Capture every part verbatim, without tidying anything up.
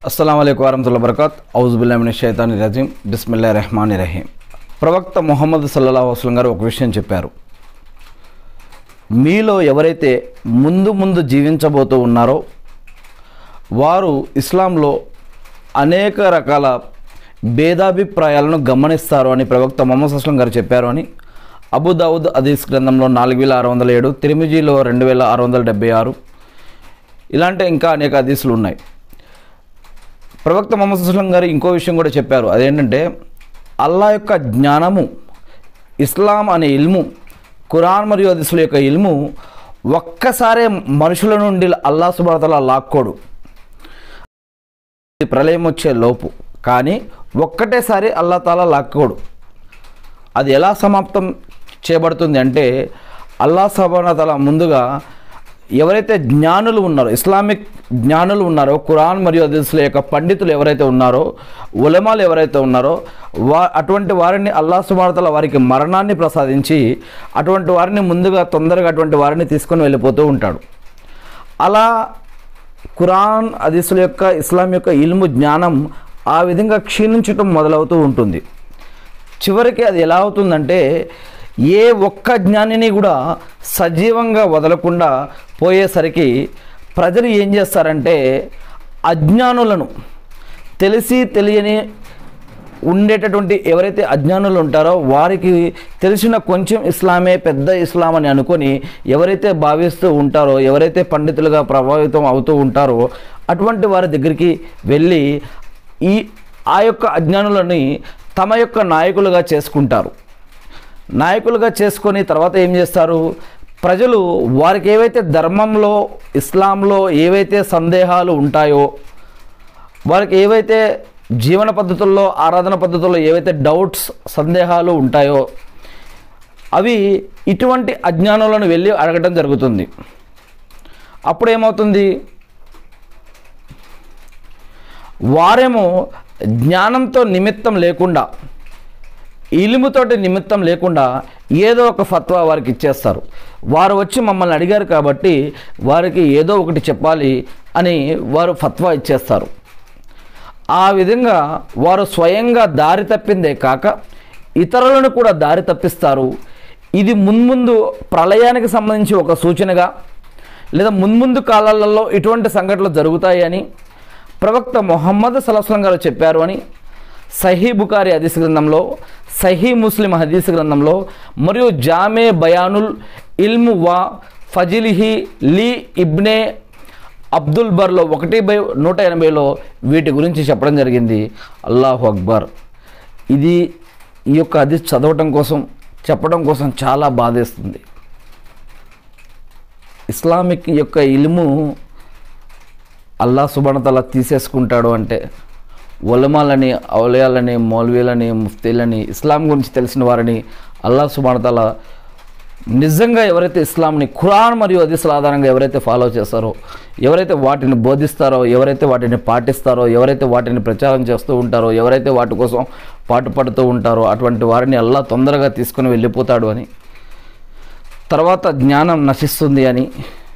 अस्सलाम वालेकुम वरहमतुल्लाहि वबरकातुहू औज़ु बिल्लाहि मिनश शैतानिर रजीम बिस्मिल्लाहिर रहमानिर रहीम। ప్రవక్త ముహమ్మద్ సల్లల్లాహు అలైహి వసల్లం గారు ఒక విషయం చెప్పారు. మీలో ఎవరైతే ముందు ముందు జీవించబోతూ ఉన్నారో వారు ఇస్లాంలో అనేక రకాల భేదాభిప్రాయాలను గమనిస్తారు అని ప్రవక్త ముహమ్మద్ సల్లల్లాహు అలైహి వసల్లం గారు చెప్పారు అని అబూ దావుద్ హదీస్ గ్రంథంలో నాలుగు వేల ఆరు వందల ఏడు, తిర్మిజీలో రెండు వేల ఆరు వందల డెబ్బై ఆరు ఇలాంటి ఇంకా అనేక హదీసులు ఉన్నాయి. ప్రవక్త ముహమ్మద్ సల్లల్లాహు అలైహి వసల్లం గారు ఇంకో విషయం కూడా చెప్పారు. అదేంటంటే అల్లా యొక్క జ్ఞానము, ఇస్లాం అనే ఇల్ము, ఖురాన్ మరియు హదీసుల యొక్క ఇల్ము ఒక్కసారే మనుషుల నుండి అల్లా సుబ్హానహు వ తఆలా లాక్కోడు. ప్రళయం వచ్చే లోపు కానీ ఒక్కటేసారి అల్లా తాలా లాక్కోడు. అది ఎలా సమాప్తం చేయబడుతుంది అంటే అల్లా సుబ్హానహు వ తఆలా ముందుగా ఎవరైతే జ్ఞానులు ఉన్నారో, ఇస్లామిక్ జ్ఞానులు ఉన్నారో, ఖురాన్ మరియు హదీసుల యొక్క పండితులు ఎవరైతే ఉన్నారో, ఉలమాలు ఎవరైతే ఉన్నారో వా అటువంటి వారిని అల్లాహ్ సుబ్హానహు వ తఆలా వారికి మరణాన్ని ప్రసాదించి అటువంటి వారిని ముందుగా తొందరగా అటువంటి వారిని తీసుకొని వెళ్ళిపోతూ ఉంటాడు. అలా ఖురాన్ హదీసుల యొక్క, ఇస్లాం యొక్క ఇల్ము, జ్ఞానం ఆ విధంగా క్షీణించటం మొదలవుతూ ఉంటుంది. చివరికి అది ఎలా అవుతుందంటే ఏ ఒక్క జ్ఞానిని కూడా సజీవంగా వదలకుండా పోయేసరికి ప్రజలు ఏం చేస్తారంటే అజ్ఞానులను, తెలిసి తెలియని ఉండేటటువంటి ఎవరైతే అజ్ఞానులు ఉంటారో వారికి తెలిసిన కొంచెం ఇస్లామే పెద్ద ఇస్లాం అని అనుకొని ఎవరైతే భావిస్తూ ఉంటారో, ఎవరైతే పండితులుగా ప్రభావితం అవుతూ ఉంటారో అటువంటి వారి దగ్గరికి వెళ్ళి ఈ ఆ యొక్క అజ్ఞానులని తమ యొక్క నాయకులుగా చేసుకుంటారు. నాయకులుగా చేసుకొని తర్వాత ఏం చేస్తారు, ప్రజలు వారికి ఏవైతే ధర్మంలో, ఇస్లాంలో ఏవైతే సందేహాలు ఉంటాయో, వారికి ఏవైతే జీవన పద్ధతుల్లో, ఆరాధన పద్ధతుల్లో ఏవైతే డౌట్స్, సందేహాలు ఉంటాయో అవి ఇటువంటి అజ్ఞానులను వెళ్ళి అడగడం జరుగుతుంది. అప్పుడేమవుతుంది, వారేమో జ్ఞానంతో నిమిత్తం లేకుండా, ఇల్ముతోటి నిమిత్తం లేకుండా ఏదో ఒక ఫత్వా వారికి ఇచ్చేస్తారు. వారు వచ్చి మమ్మల్ని అడిగారు కాబట్టి వారికి ఏదో ఒకటి చెప్పాలి అని వారు ఫత్వా ఇచ్చేస్తారు. ఆ విధంగా వారు స్వయంగా దారి తప్పిందే కాక ఇతరులను కూడా దారి తప్పిస్తారు. ఇది మున్ముందు ప్రళయానికి సంబంధించి ఒక సూచనగా, లేదా మున్ముందు కాలాలలో ఇటువంటి సంఘటనలు జరుగుతాయి అని ప్రవక్త ముహమ్మద్ సల్లల్లాహు అలైహి వసల్లం గారు చెప్పారు అని సహీ బుఖారీ హదీస్ గ్రంథంలో, సహీ ముస్లిం హదీస్ గ్రంథంలో మరియు జామే బయానుల్ ఇల్ము వా ఫజిలిహి లీ ఇబ్నే అబ్దుల్ బర్లో ఒకటి బై నూట ఎనభైలో వీటి గురించి చెప్పడం జరిగింది. అల్లాహు అక్బర్. ఇది ఈ యొక్క హదీస్ చదవటం కోసం, చెప్పడం కోసం చాలా బాధేస్తుంది. ఇస్లామిక్ యొక్క ఇల్ము అల్లాహ్ సుబ్హానహు వ తఆలా తీసేసుకుంటాడు అంటే ఉలమాలని, ఔలియాలని, మౌల్వీలని, ముఫ్తీలని, ఇస్లాం గురించి తెలిసిన వారిని అల్లాహ్ సుబ్హానహు వ తఆలా నిజంగా ఎవరైతే ఇస్లాంని ఖురాన్ మరియు హదీసుల ఆధారంగా ఎవరైతే ఫాలో చేస్తారో, ఎవరైతే వాటిని బోధిస్తారో, ఎవరైతే వాటిని పాటిస్తారో, ఎవరైతే వాటిని ప్రచారం చేస్తూ ఉంటారో, ఎవరైతే వాటి కోసం పాటుపడుతూ ఉంటారో అటువంటి వారిని అల్లాహ్ తొందరగా తీసుకుని వెళ్ళిపోతాడు అని, తర్వాత జ్ఞానం నశిస్తుంది అని,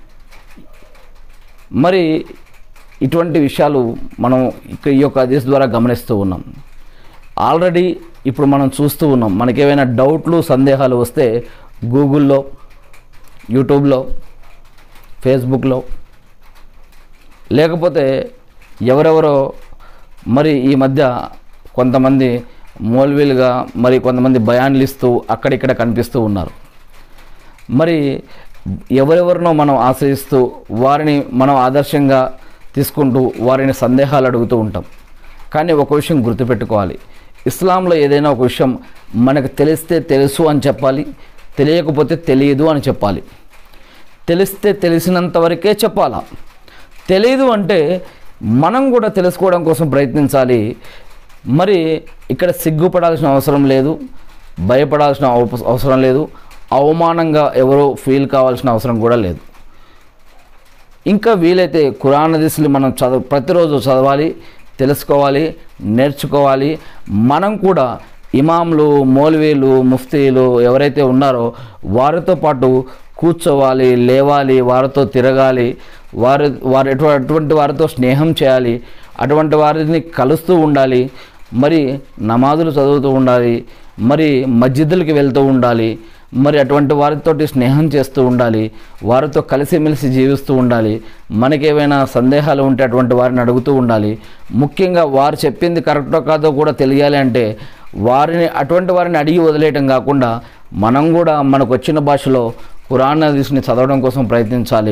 మరి ఇటువంటి విషయాలు మనం ఈ యొక్క హదీస్ ద్వారా గమనిస్తూ ఉన్నాం. ఆల్రెడీ ఇప్పుడు మనం చూస్తూ ఉన్నాం. మనకేమైనా డౌట్లు, సందేహాలు వస్తే గూగుల్లో, యూట్యూబ్లో, ఫేస్బుక్లో, లేకపోతే ఎవరెవరో మరి ఈ మధ్య కొంతమంది మౌల్వీలుగా, మరి కొంతమంది బయాన్లు ఇస్తూ అక్కడిక్కడ కనిపిస్తూ ఉన్నారు. మరి ఎవరెవరినో మనం ఆశ్రయిస్తూ వారిని మనం ఆదర్శంగా తీసుకుంటూ వారిని సందేహాలు అడుగుతూ ఉంటాం. కానీ ఒక విషయం గుర్తుపెట్టుకోవాలి, ఇస్లాంలో ఏదైనా ఒక విషయం మనకు తెలిస్తే తెలుసు అని చెప్పాలి, తెలియకపోతే తెలియదు అని చెప్పాలి. తెలిస్తే తెలిసినంత వరకే చెప్పాలా. తెలియదు అంటే మనం కూడా తెలుసుకోవడం కోసం ప్రయత్నించాలి. మరి ఇక్కడ సిగ్గుపడాల్సిన అవసరం లేదు, భయపడాల్సిన అవసరం లేదు, అవమానంగా ఎవరో ఫీల్ కావాల్సిన అవసరం కూడా లేదు. ఇంకా వీలైతే ఖురాన్ హదీసులు మనం చదువు ప్రతిరోజు చదవాలి, తెలుసుకోవాలి, నేర్చుకోవాలి. మనం కూడా ఇమాంలు, మౌల్వీలు, ముఫ్తీలు ఎవరైతే ఉన్నారో వారితో పాటు కూర్చోవాలి, లేవాలి, వారితో తిరగాలి, వారి వారి అటువంటి వారితో స్నేహం చేయాలి. అటువంటి వారిని కలుస్తూ ఉండాలి, మరి నమాజులు చదువుతూ ఉండాలి, మరి మస్జిద్దులకి వెళ్తూ ఉండాలి, మరి అటువంటి వారితోటి స్నేహం చేస్తూ ఉండాలి, వారితో కలిసిమెలిసి జీవిస్తూ ఉండాలి. మనకేమైనా సందేహాలు ఉంటే అటువంటి వారిని అడుగుతూ ఉండాలి. ముఖ్యంగా వారు చెప్పింది కరెక్టో కాదో కూడా తెలియాలి అంటే వారిని అటువంటి వారిని అడిగి వదిలేయటం కాకుండా మనం కూడా మనకు వచ్చిన భాషలో ఖురాన్ హదీస్ని చదవడం కోసం ప్రయత్నించాలి.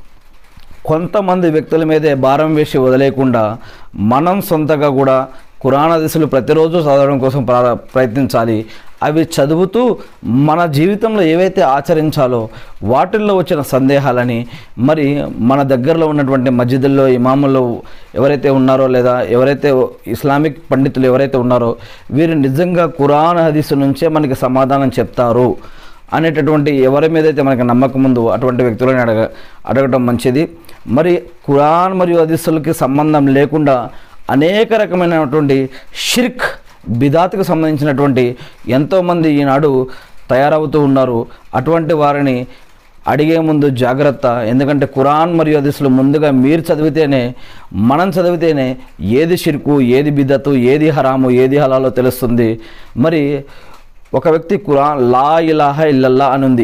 కొంతమంది వ్యక్తుల మీదే భారం వేసి వదిలేయకుండా మనం సొంతగా కూడా ఖురాన్ హదీసులు ప్రతిరోజు చదవడం కోసం ప్రయత్నించాలి. అవి చదువుతూ మన జీవితంలో ఏవైతే ఆచరించాలో వాటిల్లో వచ్చిన సందేహాలని మరి మన దగ్గరలో ఉన్నటువంటి మస్జిదుల్లో ఇమాములు ఎవరైతే ఉన్నారో లేదా ఎవరైతే ఇస్లామిక్ పండితులు ఎవరైతే ఉన్నారో వీరు నిజంగా ఖురాన్ హదీసు నుంచే మనకి సమాధానం చెప్తారు అనేటటువంటి ఎవరి మీదైతే మనకి నమ్మకం ఉందో అటువంటి వ్యక్తులను అడగ అడగటం మంచిది. మరి ఖురాన్ మరియు హదీసులకి సంబంధం లేకుండా అనేక రకమైనటువంటి షిర్క్ బిదాత్కు సంబంధించినటువంటి ఎంతోమంది ఈనాడు తయారవుతూ ఉన్నారు. అటువంటి వారిని అడిగే ముందు జాగ్రత్త. ఎందుకంటే ఖురాన్ మరియు హదీసులు ముందుగా మీరు చదివితేనే మనం చదివితేనే ఏది షిర్కు, ఏది బిదతు, ఏది హరాము, ఏది హలాలో తెలుస్తుంది. మరి ఒక వ్యక్తి ఖురాన్ లా ఇలాహ ఇల్లల్లా అని ఉంది.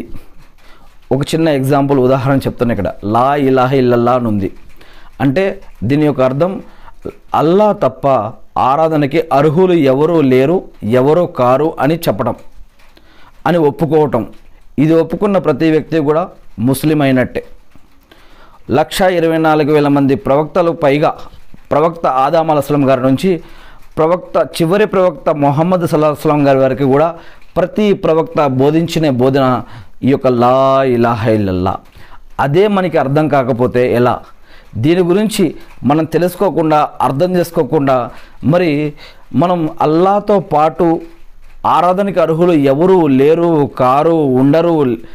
ఒక చిన్న ఎగ్జాంపుల్ ఉదాహరణ చెప్తాను ఇక్కడ. లా ఇలాహ ఇల్లల్లా అని ఉంది అంటే దీని యొక్క అర్థం అల్లా తప్ప ఆరాధనకి అర్హులు ఎవరూ లేరు, ఎవరూ కారు అని చెప్పడం, అని ఒప్పుకోవటం. ఇది ఒప్పుకున్న ప్రతి వ్యక్తి కూడా ముస్లిం అయినట్టే. లక్ష ఇరవై నాలుగు వేల మంది ప్రవక్తలు పైగా ప్రవక్త ఆదం అలైహిస్సలాం గారి నుంచి ప్రవక్త చివరి ప్రవక్త ముహమ్మద్ సల్లల్లాహు అలైహి వసల్లం గారి వరకు కూడా ప్రతి ప్రవక్త బోధించిన బోధన ఈ యొక్క లా ఇలాహ ఇల్లల్లా. అదే మనకి అర్థం కాకపోతే ఎలా? దీని గురించి మనం తెలుసుకోకుండా అర్థం చేసుకోకుండా మరి మనం అల్లాతో పాటు ఆరాధనకి అర్హులు ఎవరు లేరు, కారు, ఉండరు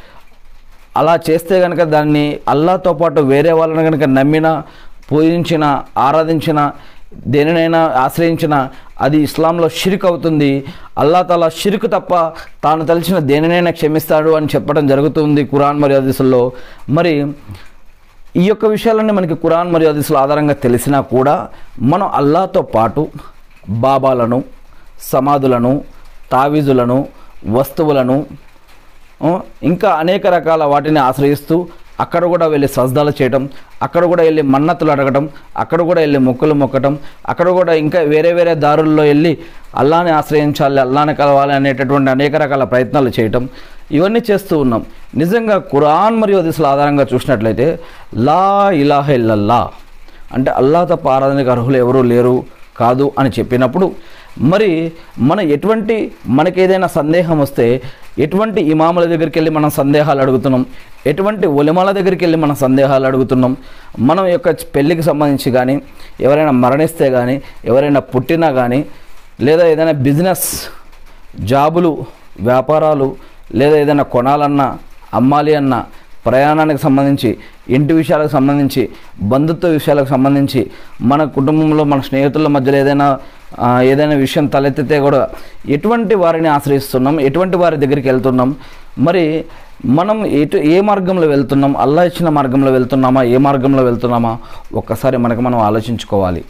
అలా చేస్తే కనుక దాన్ని అల్లాతో పాటు వేరే వాళ్ళని కనుక నమ్మిన, పూజించిన, ఆరాధించిన, దేనినైనా ఆశ్రయించిన అది ఇస్లాంలో షిర్క్ అవుతుంది. అల్లా తాలా షిర్క్ తప్ప తాను తలిచిన దేనినైనా క్షమిస్తాడు అని చెప్పడం జరుగుతుంది ఖురాన్ మరియు హదీసుల్లో. మరి ఈ యొక్క విషయాలన్నీ మనకి ఖురాన్ మరియు హదీసుల ఆధారంగా తెలిసినా కూడా మనం అల్లాతో పాటు బాబాలను, సమాధులను, తావీజులను, వస్తువులను ఇంకా అనేక రకాల వాటిని ఆశ్రయిస్తూ అక్కడ కూడా వెళ్ళి సజ్దాలు చేయటం, అక్కడ కూడా వెళ్ళి మన్నతులు అడగటం, అక్కడ కూడా వెళ్ళి మొక్కులు మొక్కటం, అక్కడ కూడా ఇంకా వేరే వేరే దారుల్లో వెళ్ళి అల్లాని ఆశ్రయించాలి, అల్లాని కలవాలి అనేటటువంటి అనేక రకాల ప్రయత్నాలు చేయటం, ఇవన్నీ చేస్తూ ఉన్నాం. నిజంగా ఖురాన్ మరియు హదీసుల ఆధారంగా చూసినట్లయితే లా ఇలాహ ఇల్లల్లా అంటే అల్లా తప్ప ఆరాధనకు అర్హులు ఎవరూ లేరు కాదు అని చెప్పినప్పుడు మరి మన ఎటువంటి మనకి ఏదైనా సందేహం వస్తే ఎటువంటి ఇమాముల దగ్గరికి వెళ్ళి మనం సందేహాలు అడుగుతున్నాం, ఎటువంటి ఉలమాల దగ్గరికి వెళ్ళి మనం సందేహాలు అడుగుతున్నాం. మనం యొక్క పెళ్ళికి సంబంధించి కానీ, ఎవరైనా మరణిస్తే కానీ, ఎవరైనా పుట్టినా కానీ, లేదా ఏదైనా బిజినెస్, జాబులు, వ్యాపారాలు, లేదా ఏదైనా కొనాలన్నా, అమ్మాలి అన్నా, ప్రయాణానికి సంబంధించి, ఇంటి విషయాలకు సంబంధించి, బంధుత్వ విషయాలకు సంబంధించి, మన కుటుంబంలో మన స్నేహితుల మధ్యలో ఏదైనా ఏదైనా విషయం తలెత్తితే కూడా ఎటువంటి వారిని ఆశ్రయిస్తున్నాం, ఎటువంటి వారి దగ్గరికి వెళ్తున్నాం, మరి మనం ఎటు ఏ మార్గంలో వెళ్తున్నాం, అల్లా ఇచ్చిన మార్గంలో వెళ్తున్నామా, ఏ మార్గంలో వెళ్తున్నామా ఒక్కసారి మనకు మనం ఆలోచించుకోవాలి.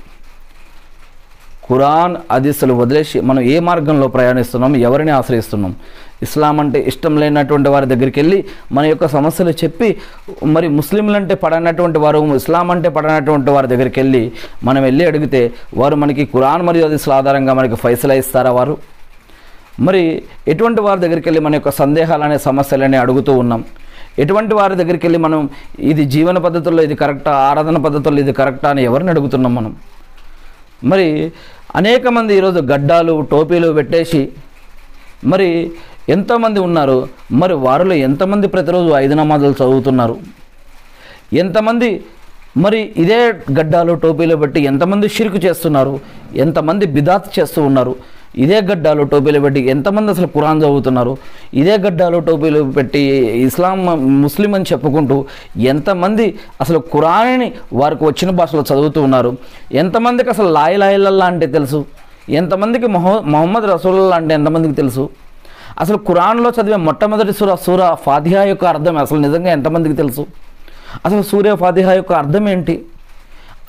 ఖురాన్ హదీసులు వదిలేసి మనం ఏ మార్గంలో ప్రయాణిస్తున్నాం, ఎవరిని ఆశ్రయిస్తున్నాం? ఇస్లాం అంటే ఇష్టం లేనటువంటి వారి దగ్గరికి వెళ్ళి మన యొక్క సమస్యలు చెప్పి, మరి ముస్లింలంటే పడనటువంటి వారు, ఇస్లాం అంటే పడనటువంటి వారి దగ్గరికి వెళ్ళి మనం వెళ్ళి అడిగితే వారు మనకి ఖురాన్ మరియు హదీసుల ఆధారంగా మనకి ఫైసలా ఇస్తారా వారు? మరి ఎటువంటి వారి దగ్గరికి వెళ్ళి మన యొక్క సందేహాలనే సమస్యలనే అడుగుతూ ఉన్నాం? ఎటువంటి వారి దగ్గరికి వెళ్ళి మనం ఇది జీవన పద్ధతుల్లో ఇది కరెక్టా, ఆరాధన పద్ధతుల్లో ఇది కరెక్టా అని ఎవరిని అడుగుతున్నాం మనం? మరి అనేక మంది ఈరోజు గడ్డాలు, టోపీలు పెట్టేసి మరి ఎంతోమంది ఉన్నారు. మరి వారిలో ఎంతమంది ప్రతిరోజు ఐదు నమాజులు చదువుతున్నారు? ఎంతమంది మరి ఇదే గడ్డాలు, టోపీలు పెట్టి ఎంతమంది షిర్క్ చేస్తున్నారు? ఎంతమంది బిదాత్ చేస్తూ ఉన్నారు? ఇదే గడ్డాలు, టోపీలు పెట్టి ఎంతమంది అసలు ఖురాన్ చదువుతున్నారు? ఇదే గడ్డాలు, టోపీలు పెట్టి ఇస్లాం ముస్లిం అని చెప్పుకుంటూ ఎంతమంది అసలు ఖురాన్ని వారికి వచ్చిన భాషలో చదువుతూ ఉన్నారు? ఎంతమందికి అసలు లా ఇలాహ ఇల్లల్లా అంటే తెలుసు? ఎంతమందికి మొహ మొహమ్మద్ రసూలుల్లాహ్ అంటే ఎంతమందికి తెలుసు? అసలు ఖురాన్లో చదివే మొట్టమొదటి సూర సూర ఫాతిహా యొక్క అర్థం అసలు నిజంగా ఎంతమందికి తెలుసు? అసలు సూర్య ఫాతిహా యొక్క అర్థం ఏంటి?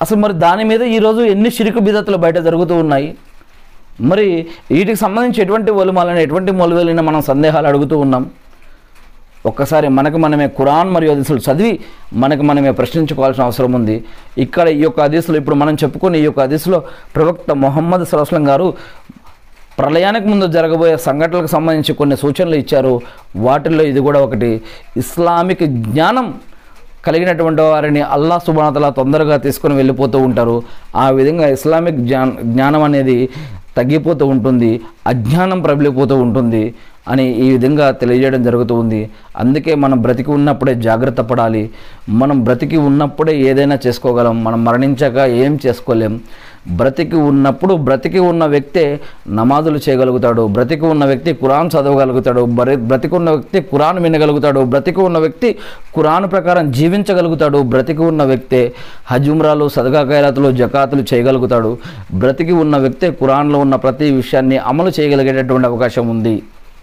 అసలు మరి దాని మీద ఈరోజు ఎన్ని షిరికు బిదతులు బయట జరుగుతూ ఉన్నాయి. మరి వీటికి సంబంధించి ఎటువంటి ఒలిమాలని ఎటువంటి మొలవెలిన మనం సందేహాలు అడుగుతూ ఉన్నాం. ఒక్కసారి మనకు మనమే ఖురాన్ మరియు హదీసులు చదివి మనకు మనమే ప్రశ్నించుకోవాల్సిన అవసరం ఉంది. ఇక్కడ ఈ యొక్క హదీసులు ఇప్పుడు మనం చెప్పుకునే ఈ యొక్క హదీసులో ప్రవక్త ముహమ్మద్ సల్లల్లాహు అలైహి వసల్లం గారు ప్రళయానికి ముందు జరగబోయే సంఘటనలకు సంబంధించి కొన్ని సూచనలు ఇచ్చారు. వాటిల్లో ఇది కూడా ఒకటి. ఇస్లామిక్ జ్ఞానం కలిగినటువంటి వారిని అల్లాహ్ సుబ్హానహు వ తఆలా తొందరగా తీసుకొని వెళ్ళిపోతూ ఉంటారు. ఆ విధంగా ఇస్లామిక్ జ్ఞా జ్ఞానం అనేది తగ్గిపోతూ ఉంటుంది, అజ్ఞానం ప్రబలిపోతూ ఉంటుంది అని ఈ విధంగా తెలియజేయడం జరుగుతూ ఉంది. అందుకే మనం బ్రతికి ఉన్నప్పుడే జాగ్రత్త పడాలి. మనం బ్రతికి ఉన్నప్పుడే ఏదైనా చేసుకోగలం, మనం మరణించాక ఏం చేసుకోలేం. బ్రతికి ఉన్నప్పుడు బ్రతికి ఉన్న వ్యక్తే నమాజులు చేయగలుగుతాడు, బ్రతికి ఉన్న వ్యక్తి ఖురాన్ చదవగలుగుతాడు, బ్రతికి ఉన్న వ్యక్తి ఖురాన్ వినగలుగుతాడు, బ్రతికి ఉన్న వ్యక్తి ఖురాన్ ప్రకారం జీవించగలుగుతాడు, బ్రతికి ఉన్న వ్యక్తే హజ్ ఉమ్రాలు సదకా ఖైరాతులు జకాతులు చేయగలుగుతాడు, బ్రతికి ఉన్న వ్యక్తే ఖురాన్లో ఉన్న ప్రతి విషయాన్ని అమలు చేయగలిగేటటువంటి అవకాశం ఉంది.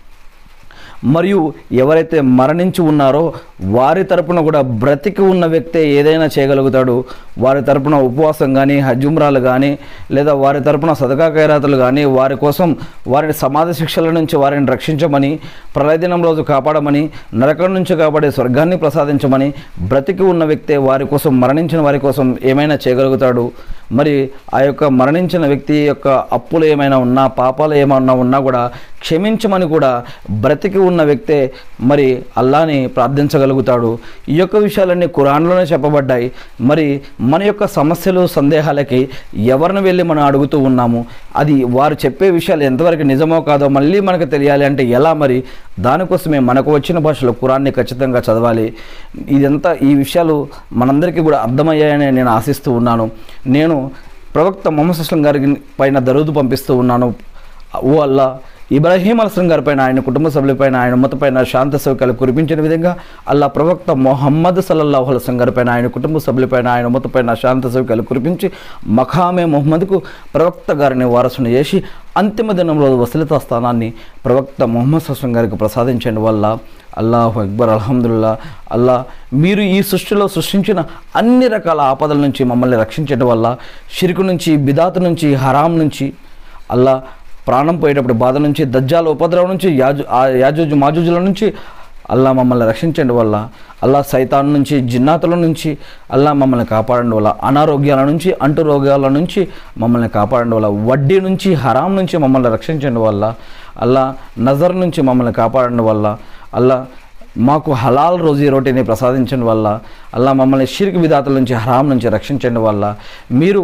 మరియు ఎవరైతే మరణించి ఉన్నారో వారి తరపున కూడా బ్రతికి ఉన్న వ్యక్తే ఏదైనా చేయగలుగుతాడు. వారి తరపున ఉపవాసం కానీ హజ్ ఉమ్రాలు కానీ లేదా వారి తరపున సదకా ఖైరాతులు కానీ వారి కోసం వారిని సమాధి శిక్షల నుంచి వారిని రక్షించమని, ప్రళయదినం రోజు కాపాడమని, నరకం నుంచి కాపాడే స్వర్గాన్ని ప్రసాదించమని బ్రతికి ఉన్న వ్యక్తే వారి కోసం మరణించిన వారి కోసం ఏమైనా చేయగలుగుతాడు. మరి ఆ యొక్క మరణించిన వ్యక్తి యొక్క అప్పులు ఏమైనా ఉన్నా పాపాలు ఏమైనా ఉన్నా కూడా క్షమించమని కూడా బ్రతికి ఉన్న వ్యక్తే మరి అల్లాని ప్రార్థించగలుగుతాడు. ఈ యొక్క విషయాలన్నీ ఖురాన్లోనే చెప్పబడ్డాయి. మరి మన యొక్క సమస్యలు సందేహాలకి ఎవరిని వెళ్ళి మనం అడుగుతూ ఉన్నాము, అది వారు చెప్పే విషయాలు ఎంతవరకు నిజమో కాదో మళ్ళీ మనకు తెలియాలి అంటే ఎలా? మరి దానికోసమే మనకు వచ్చిన భాషలో ఖురాన్ని ఖచ్చితంగా చదవాలి. ఇదంతా ఈ విషయాలు మనందరికీ కూడా అర్థమయ్యాయని నేను ఆశిస్తూ ఉన్నాను. నేను ప్రవక్త ముహమ్మద్ సల్లల్లాహు అలైహి వసల్లం గారికి పైన దరూద్ పంపిస్తూ ఉన్నాను. ఓ అల్లా, ఇబ్రాహీం అలైహిస్సలాం గారిపైన, ఆయన కుటుంబ సభ్యులపైన, ఆయన ఉమ్మతపైన శాంత సౌఖ్యాలు కురిపించిన విధంగా అల్లా ప్రవక్త ముహమ్మద్ సల్లల్లాహు అలైహి వసల్లం గారిపైన, ఆయన కుటుంబ సభ్యులపైన, ఆయన ఉమ్మతపైన శాంత సౌఖ్యాలు కురిపించి మఖామే ముహమ్మద్కు ప్రవక్త గారిని వారసుని చేసి అంతిమ దినంలో వసీలతా స్థానాన్ని ప్రవక్త ముహమ్మద్ సల్లల్లాహు అలైహి వసల్లం గారికి ప్రసాదించండి వల్ల అల్లాహు అక్బర్, అల్హమ్దులిల్లా. అల్లా, మీరు ఈ సృష్టిలో సృష్టించిన అన్ని రకాల ఆపదల నుంచి మమ్మల్ని రక్షించడం వల్ల, షిర్కు నుంచి, బిదాతు నుంచి, హరాం నుంచి, అల్లా ప్రాణం పోయేటప్పుడు బాధ నుంచి, దజ్జాల ఉపద్రవం నుంచి, యాజు యాజూజు మాజూజుల నుంచి అల్లా మమ్మల్ని రక్షించండి వల్ల, అల్లా సైతాన్ నుంచి, జిన్నాతుల నుంచి అల్లా మమ్మల్ని కాపాడండి వల్ల, అనారోగ్యాల నుంచి, అంటు రోగాల నుంచి మమ్మల్ని కాపాడండి వల్ల, వడ్డీ నుంచి, హరాం నుంచి మమ్మల్ని రక్షించండి వల్ల, అల్లా నజర్ నుంచి మమ్మల్ని కాపాడండి వల్ల, అల్లా మాకు హలాల్ రోజీ రోటీని ప్రసాదించండి వల్ల, అల్లా మమ్మల్ని షిర్క్ బిదాతుల నుంచి, హరాం నుంచి రక్షించండి వల్ల, మీరు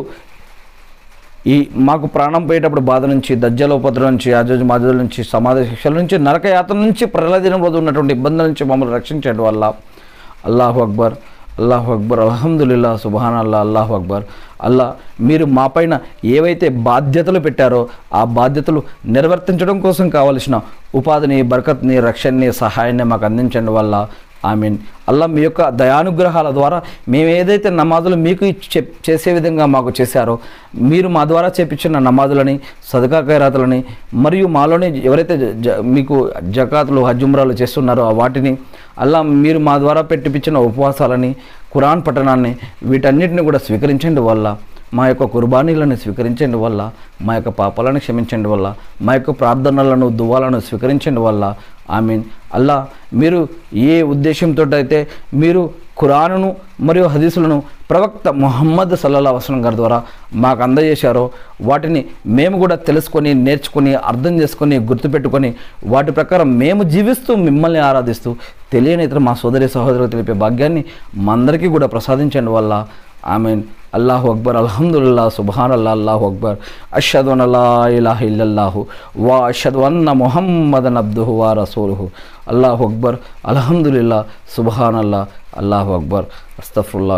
ఈ మాకు ప్రాణం పోయేటప్పుడు బాధ నుంచి, దజ్జల ఉపద్రవం నుంచి, యాజూజ్ మాజూజుల నుంచి, సమాధి శిక్షల నుంచి, నరకయాత్ర నుంచి, ప్రళయదినం రోజు ఉన్నటువంటి ఇబ్బందుల నుంచి మమ్మల్ని రక్షించండి వల్ల. అల్లాహు అక్బర్, అల్లాహు అక్బర్, అల్హమ్దులిల్లా, సుబ్హాన్ అల్లా, అల్లాహు అక్బర్. అల్లా, మీరు మా పైన ఏవైతే బాధ్యతలు పెట్టారో ఆ బాధ్యతలు నిర్వర్తించడం కోసం కావలసిన ఉపాధిని, బర్కత్ని, రక్షణని, సహాయాన్ని మాకు అందించండి వల్ల. ఆమీన్. అల్లా, మీ యొక్క దయానుగ్రహాల ద్వారా మేము ఏదైతే నమాజులు మీకు చేసే విధంగా మాకు చేశారో, మీరు మా ద్వారా చేపించిన నమాజులని, సదకా ఖైరాతులని, మరియు మాలోని ఎవరైతే మీకు జకాతులు, హజ్ ఉమ్రాలు చేస్తున్నారో వాటిని, అల్లా మీరు మా ద్వారా పెట్టిపించిన ఉపవాసాలని, ఖురాన్ పఠనాన్ని, వీటన్నిటిని కూడా స్వీకరించండి వల్ల. మా యొక్క కుర్బానీలను స్వీకరించండి వల్ల, మా యొక్క పాపాలను క్షమించండి వల్ల, మా యొక్క ప్రార్థనలను, దువాలను స్వీకరించండి వల్ల. ఆమీన్. అల్లా, మీరు ఏ ఉద్దేశంతో అయితే మీరు ఖురానును మరియు హదీసులను ప్రవక్త ముహమ్మద్ సల్లల్లాహు అలైహి వసల్లం గారి ద్వారా మాకు అందజేశారో వాటిని మేము కూడా తెలుసుకొని, నేర్చుకొని, అర్థం చేసుకొని, గుర్తుపెట్టుకొని వాటి ప్రకారం మేము జీవిస్తూ మిమ్మల్ని ఆరాధిస్తూ తెలియని ఇతర మా సోదరి సహోదరులకు తెలిపే భాగ్యాన్ని మా అందరికీ కూడా ప్రసాదించండి వల్ల. ఆమీన్. అల్లాహు అక్బర్, అల్హమ్దులిల్లా, సుబ్హాన్ అల్లా, అల్లాహు అక్బర్, అష్హదు అన్ లా ఇలాహ ఇల్లల్లాహు వా అష్హదు అన్న ముహమ్మదన్ అబ్దుహు వా రసూలుహు. అల్లాహు అక్బర్, అల్హమ్దులిల్లా, సుబ్హాన్ అల్లా, అల్లాహు అక్బర్, అస్తగ్ఫిరుల్లాహ్.